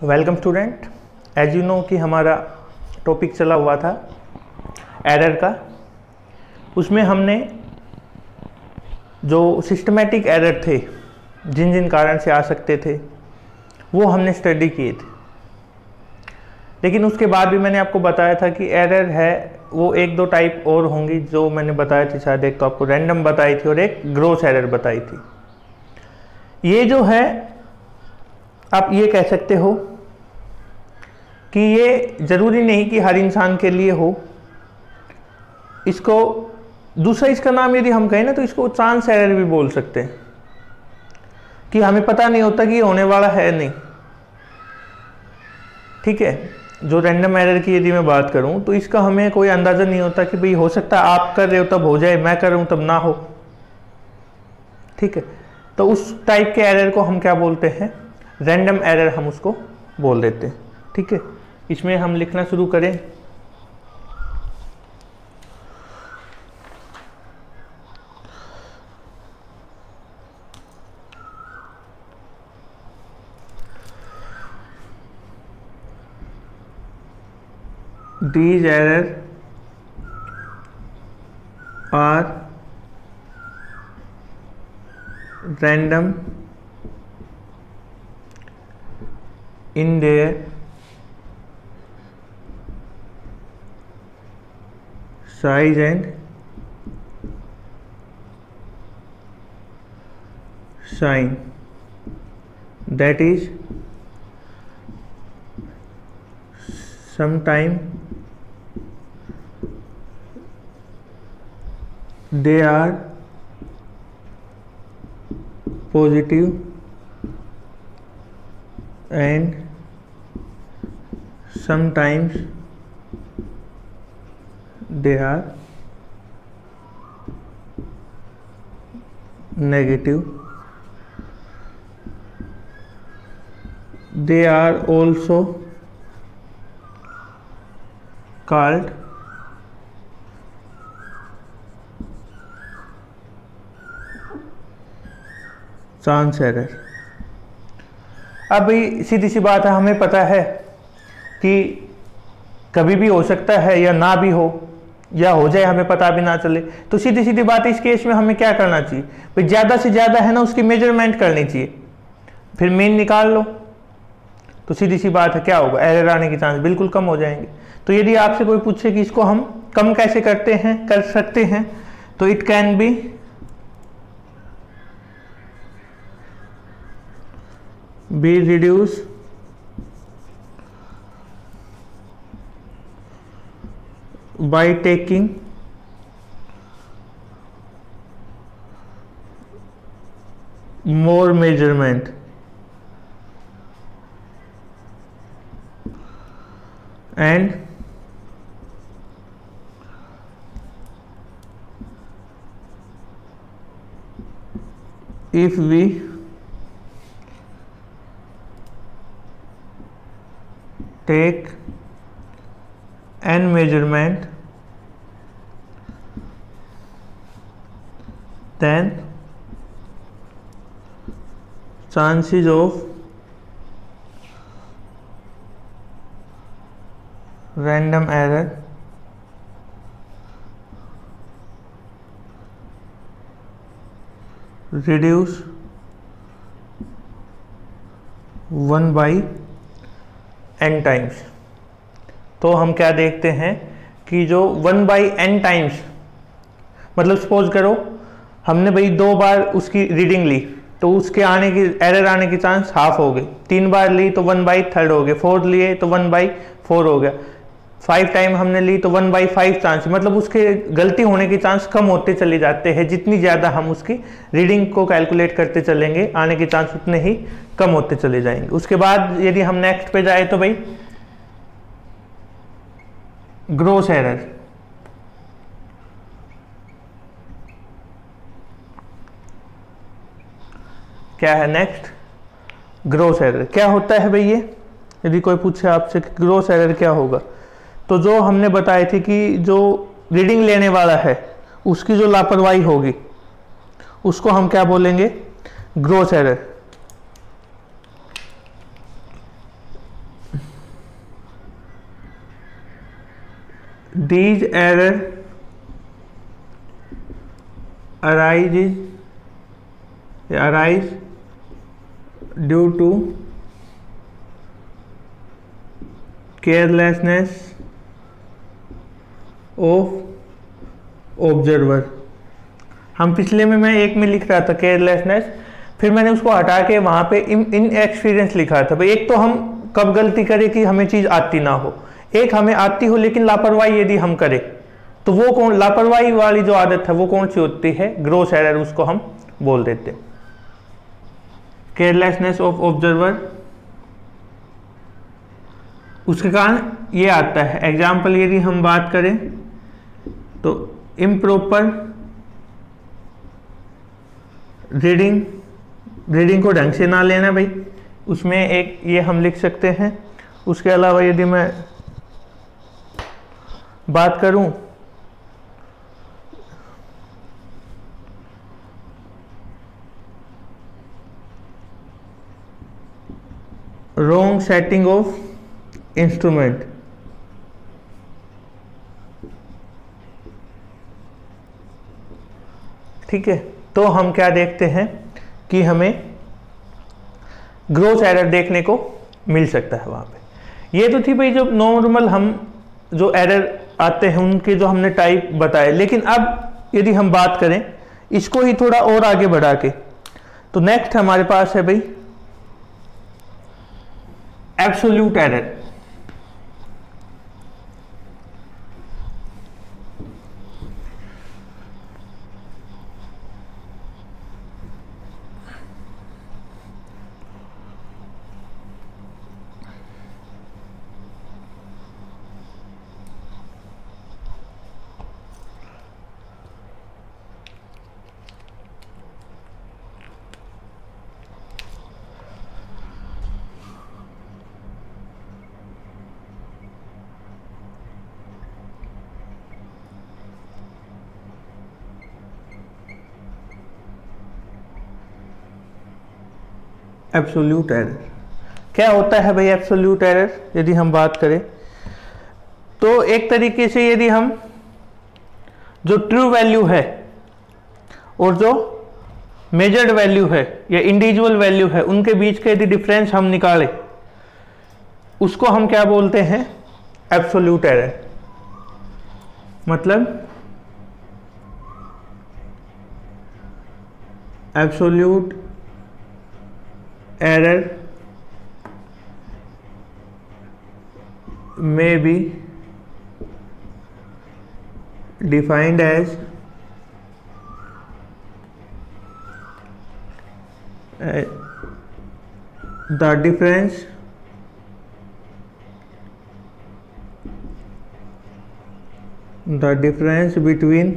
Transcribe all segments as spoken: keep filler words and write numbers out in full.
Welcome student. As you know कि हमारा topic चला हुआ था एरर का। उसमें हमने जो सिस्टमेटिक एरर थे जिन जिन कारण से आ सकते थे वो हमने स्टडी किए थे। लेकिन उसके बाद भी मैंने आपको बताया था कि एरर है वो एक दो टाइप और होंगी जो मैंने बताई थी। शायद एक तो आपको रैंडम बताई थी और एक ग्रोस एरर बताई थी। ये जो है आप ये कह सकते हो कि ये ज़रूरी नहीं कि हर इंसान के लिए हो। इसको दूसरा इसका नाम यदि हम कहें ना तो इसको चांस एरर भी बोल सकते हैं कि हमें पता नहीं होता कि ये होने वाला है नहीं। ठीक है, जो रैंडम एरर की यदि मैं बात करूं तो इसका हमें कोई अंदाज़ा नहीं होता कि भाई हो सकता है आप कर रहे हो तब हो जाए, मैं कर रहा हूं तब ना हो। ठीक है, तो उस टाइप के एरर को हम क्या बोलते हैं, रैंडम एरर हम उसको बोल देते हैं। ठीक है, इसमें हम लिखना शुरू करें। These errors are random in their size and sign. That is, sometime they are positive and sometimes they are negative. They are also called chance error. अब भाई सीधी सी बात है, हमें पता है कि कभी भी हो सकता है या ना भी हो या हो जाए, हमें पता भी ना चले। तो सीधी सीधी बात इस केस में हमें क्या करना चाहिए भाई, ज़्यादा से ज़्यादा है ना उसकी मेजरमेंट करनी चाहिए, फिर मीन निकाल लो। तो सीधी सी बात है क्या होगा, एरर आने के चांस बिल्कुल कम हो जाएंगे। तो यदि आपसे कोई पूछे कि इसको हम कम कैसे करते हैं कर सकते हैं तो it can be be reduced by taking more measurement and if we take n measurement then chances of random error reduce one by n times. तो हम क्या देखते हैं कि जो वन बाई एन टाइम्स, मतलब सपोज करो हमने भाई दो बार उसकी रीडिंग ली तो उसके आने की एरर आने की चांस हाफ हो गई। तीन बार ली तो वन बाई थर्ड हो गया, फोर लिए तो वन बाई फोर हो गया, फाइव टाइम हमने ली तो वन बाई फाइव चांस, मतलब उसके गलती होने के चांस कम होते चले जाते हैं। जितनी ज़्यादा हम उसकी रीडिंग को कैलकुलेट करते चलेंगे आने के चांस उतने ही कम होते चले जाएंगे। उसके बाद यदि हम नेक्स्ट पे जाए तो भाई ग्रोस एरर। क्या है नेक्स्ट, ग्रोस एरर। क्या होता है भाई ये, यदि कोई पूछे आपसे कि ग्रोस एरर क्या होगा, तो जो हमने बताए थे कि जो रीडिंग लेने वाला है उसकी जो लापरवाही होगी उसको हम क्या बोलेंगे, gross error. these error arises arise due to carelessness of observer। हम पिछले में मैं एक में लिख रहा था केयरलेसनेस, फिर मैंने उसको हटा के वहाँ पे इन इन एक्सपीरियंस लिखा था। भाई एक तो हम कब गलती करें कि हमें चीज़ आती ना हो, एक हमें आती हो लेकिन लापरवाही यदि हम करें, तो वो कौन लापरवाही वाली जो आदत है वो कौन सी होती है? ग्रॉस एरर उसको हम बोल देते हैं। केयरलेसनेस ऑफ ऑब्जर्वर, उसके कारण ये आता है। एग्जाम्पल यदि हम बात करें तो इम्प्रॉपर रीडिंग, रीडिंग को ढंग से ना लेना भाई, उसमें एक ये हम लिख सकते हैं। उसके अलावा यदि मैं बात करूं रॉन्ग सेटिंग ऑफ इंस्ट्रूमेंट, ठीक है, तो हम क्या देखते हैं कि हमें ग्रोथ एरर देखने को मिल सकता है वहां पे। ये तो थी भाई जो नॉर्मल हम जो एरर आते हैं उनके जो हमने टाइप बताए। लेकिन अब यदि हम बात करें इसको ही थोड़ा और आगे बढ़ा के, तो नेक्स्ट हमारे पास है भाई एब्सोल्यूट एरर। एब्सोल्यूट एरर क्या होता है भाई? एब्सोल्यूट एरर यदि हम बात करें तो एक तरीके से यदि हम जो ट्रू वैल्यू है और जो मेजर्ड वैल्यू है या इंडिविजुअल वैल्यू है उनके बीच का यदि डिफरेंस हम निकालें उसको हम क्या बोलते हैं? Absolute error. मतलब absolute error may be defined as uh, the difference the difference between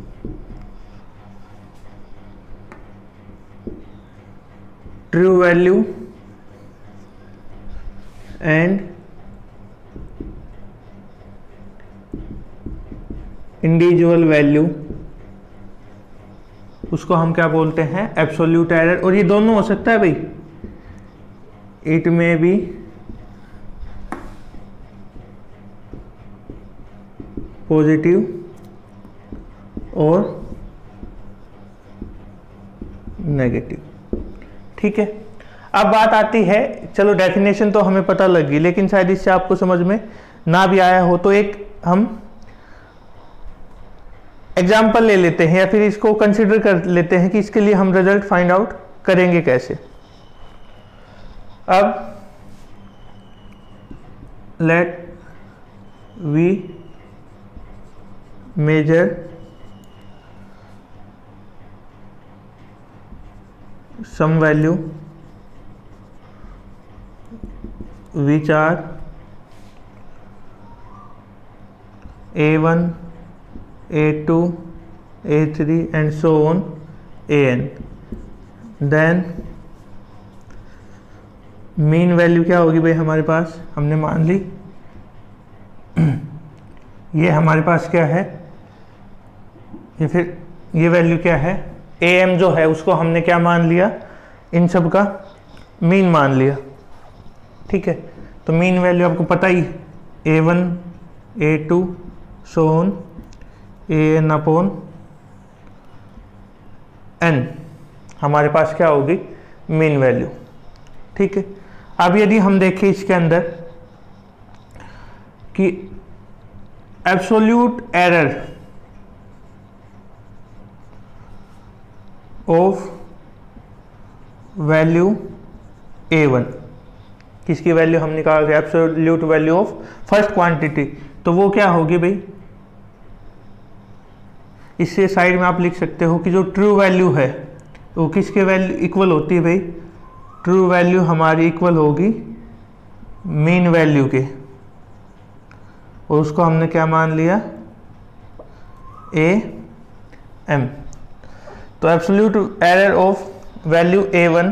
true value and individual value, उसको हम क्या बोलते हैं? Absolute error. और ये दोनों हो सकता है भाई, इट मे बी पॉजिटिव और नेगेटिव, ठीक है। अब बात आती है, चलो डेफिनेशन तो हमें पता लग गई, लेकिन शायद इससे आपको समझ में ना भी आया हो, तो एक हम एग्जाम्पल ले लेते हैं या फिर इसको कंसिडर कर लेते हैं कि इसके लिए हम रिजल्ट फाइंड आउट करेंगे कैसे। अब let we measure some value which are a one, a two, a three and so on an, then mean value क्या होगी भाई हमारे पास? हमने मान ली ये हमारे पास क्या है, ये फिर ये वैल्यू क्या है? ए एम जो है उसको हमने क्या मान लिया? इन सब का मीन मान लिया, ठीक है। तो मीन वैल्यू आपको पता ही, a one, a two, so on a n upon n हमारे पास क्या होगी, मीन वैल्यू। ठीक है, अब यदि हम देखें इसके अंदर कि absolute error of value a one, किसकी वैल्यू हम निकाल रहे हैं, absolute value of first quantity, तो वो क्या होगी भाई, इससे साइड में आप लिख सकते हो कि जो ट्रू वैल्यू है वो किसके वैल्यू इक्वल होती है भाई, ट्रू वैल्यू हमारी इक्वल होगी मीन वैल्यू के, और उसको हमने क्या मान लिया, ए एम। तो absolute error of value a one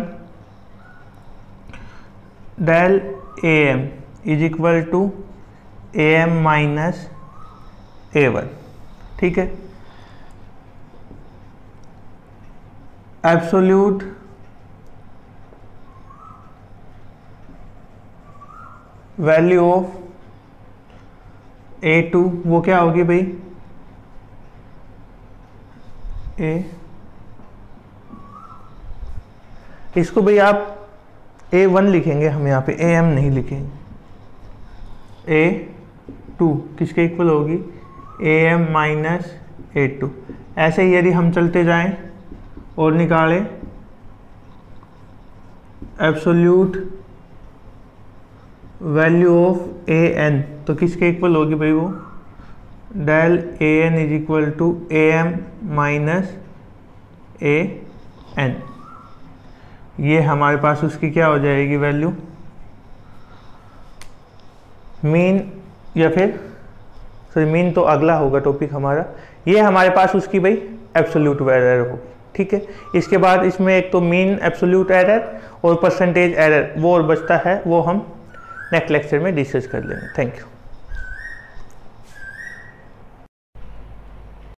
del a m is equal to a m minus a one. ठीक है, absolute value of a two वो क्या होगी भाई, ए, इसको भाई आप ए वन लिखेंगे, हम यहाँ पे ए एम नहीं लिखेंगे, ए टू किसके इक्वल होगी, a m minus a two. ऐसे ही यदि हम चलते जाएं और निकालें absolute value of a n, तो किसके इक्वल होगी भाई वो, del a n is equal to a m minus a n. ये हमारे पास उसकी क्या हो जाएगी वैल्यू, मीन, या फिर सॉरी मीन तो अगला होगा टॉपिक हमारा, ये हमारे पास उसकी भाई एब्सोल्यूट एरर होगी। ठीक है, इसके बाद इसमें एक तो मीन एब्सोल्यूट एरर और परसेंटेज एरर वो और बचता है, वो हम नेक्स्ट लेक्चर में डिस्कस कर लेंगे। Thank you.